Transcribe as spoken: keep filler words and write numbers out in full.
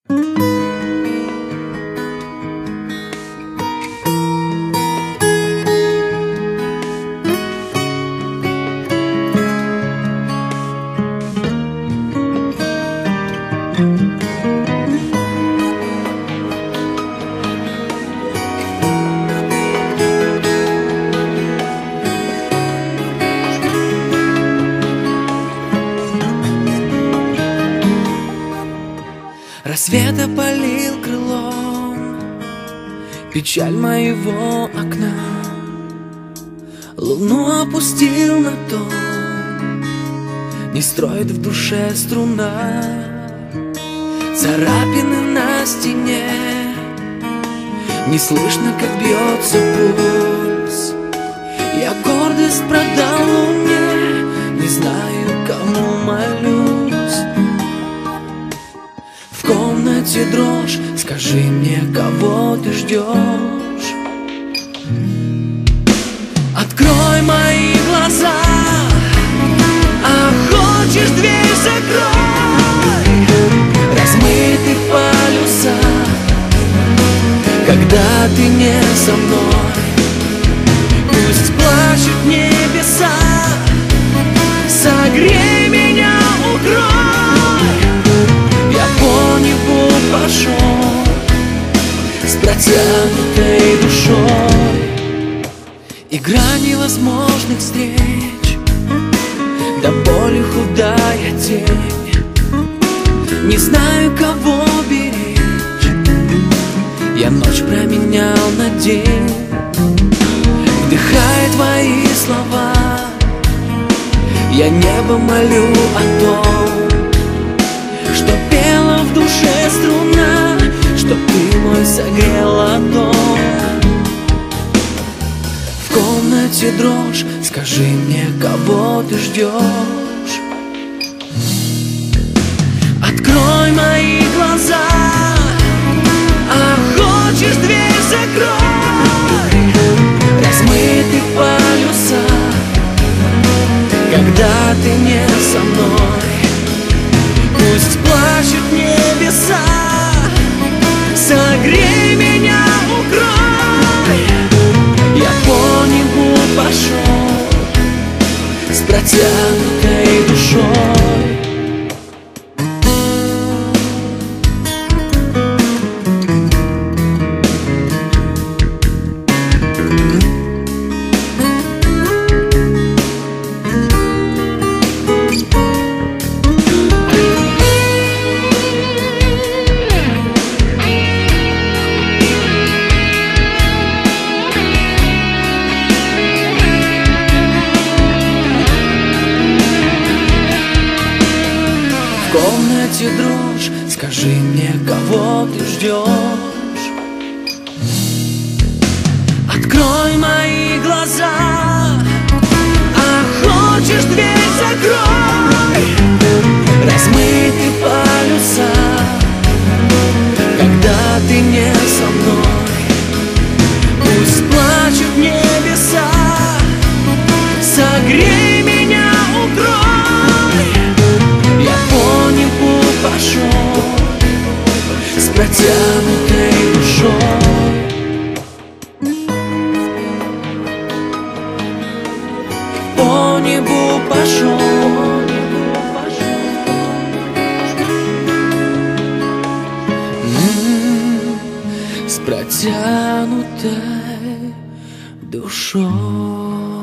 Рассвет опалил крылом печаль моего окна, луну опустил на тон, не строит в душе струна. Царапины на стене, не слышно, как бьется пульс. Я гордость продал луне, не знаю, кому молюсь. В комнате дрожь, скажи мне, кого ты ждешь? Открой мои глаза, а хочешь, дверь закрой. Размыты полюса, когда ты не со мной. Пусть плачут небеса, согрей меня, укрой. Я по небу пошел с протянутой душой. Игра невозможных встреч, до боли худая тень. Не знаю, кого беречь, я ночь променял на день. Вдыхая твои слова, я небо молю о том, что пела в душе струна, чтоб ты мой согрела дом. В комнате дрожь, скажи мне, кого ты ждешь? Открой мои глаза, а хочешь, дверь закрой. Размыты полюса, когда ты не со мной. Пусть плачут небеса, согрей меня, укрой. Я по небу пошел с протянутой душой. В комнате дрожь, скажи мне, кого ты ждешь? Открой мои глаза, а хочешь, дверь закрой. Размыты полюса, когда ты не со мной. Пусть плачут небеса, согрей меня, укрой. Я по небу пошел с протянутой душой. По небу пошел с протянутой душой.